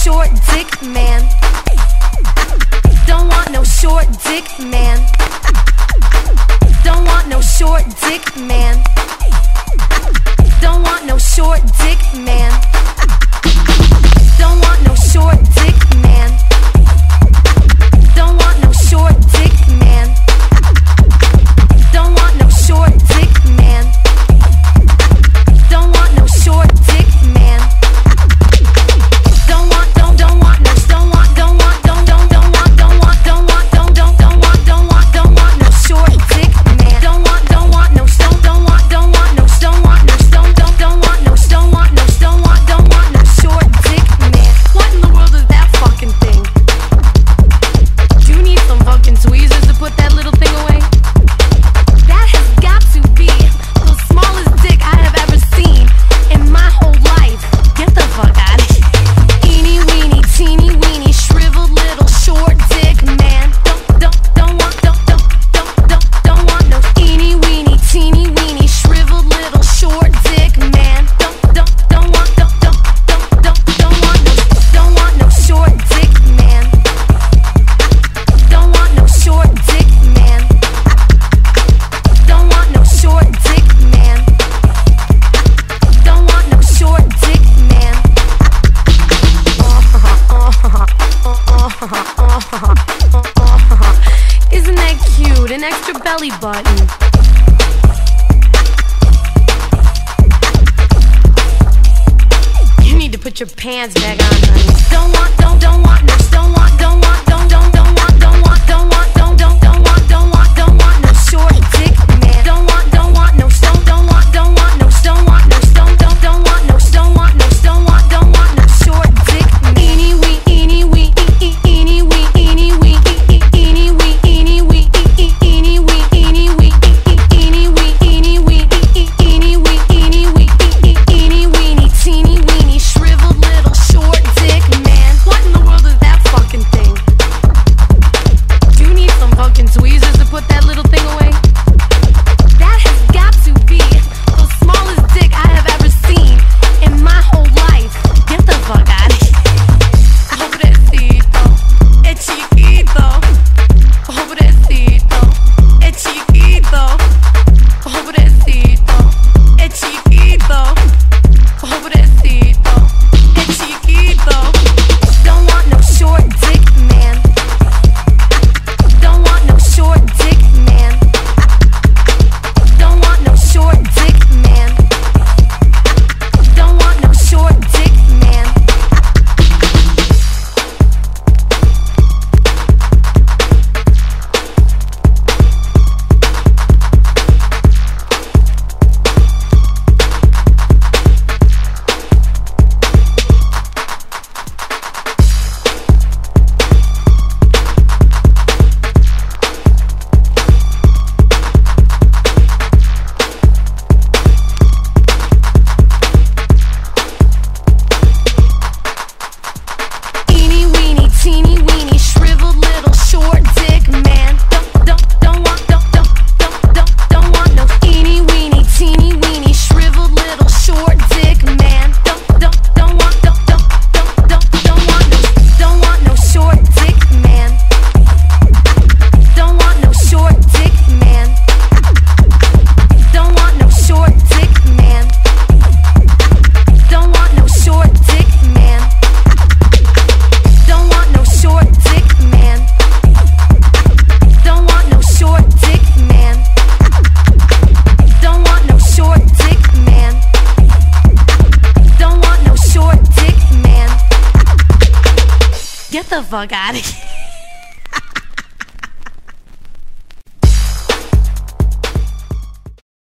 short dick man. Don't want no short dick man. Don't want no short dick man. Don't want no short dick man. Don't want no short dick man. Don't want no short dick man. Don't want no short dick man. Don't want no short dick man. Don't want no short dick man. Don't want no short dick man. What in the world is that fucking thing? Do you need some fucking tweezers to put that little thing away? That has got to be the smallest dick I have ever seen in my whole life. Get the fuck out of here. Eeny weeny teeny weeny shriveled little short dick man. Don't want no eeny weeny teeny weeny shriveled little short dick man. Don't want no short dick man. Don't want no short dick man. Don't want no short dick man. Don't want no short dick man. Isn't that cute? An extra belly button. You need to put your pants back on, honey. Don't want no short dick man. Don't want no short dick man. Eeny wee eeny wee eeny wee eeny wee eeny wee eeny wee eeny wee eeny wee eeny wee eeny wee eeny wee eeny wee eeny weeny teeny weeny shriveled little short dick man. What in the world is that fucking thing? Do you need some fucking tweezers to put that little thing away? That has got to be the smallest dick I have ever seen in my whole life. Get the fuck out of here. Pobrecito, es chiquito. Pobrecito, es chiquito. Pobrecito, es chiquito. Pobrecito, es chiquito. Don't want no short dick man. Don't want no short dick man. Don't want no short dick man. Don't want no short dick man. Eeny weeny teeny weeny shriveled little short dick man. Don't want no eeny weeny teeny weeny shriveled little short dick man. Don't want no short dick man. Don't want no short dick man. Don't want no short dick man. Don't want no short dick man. Don't want no short dick man. Don't want no short dick man. Don't want no short dick man. Don't want no short dick man. Get the fuck out of here.